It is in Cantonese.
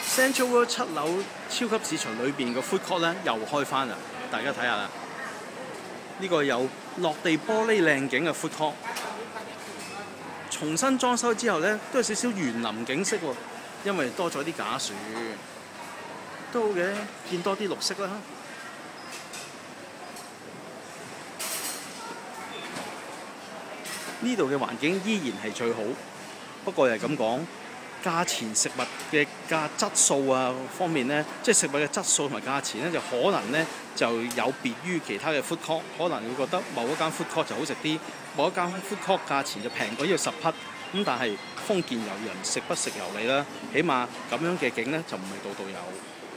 Central World 7樓超級市場裏邊嘅 food court 咧又開翻啦，大家睇下啦。呢個有落地玻璃靚景嘅 food court， 重新裝修之後咧都有少少園林景色喎，因為多咗啲假樹，都好嘅，見多啲綠色啦。呢度嘅環境依然係最好，不過又係咁講。價錢食物嘅質素啊方面呢，即係食物嘅質素同埋價錢呢，就可能呢就有別於其他嘅 food court， 可能會覺得某一間 food court 就好食啲，某一間 food court 價錢就平過呢個10匹。咁但係豐儉由人，食不食由你啦，起碼咁樣嘅景呢，就唔係度度有。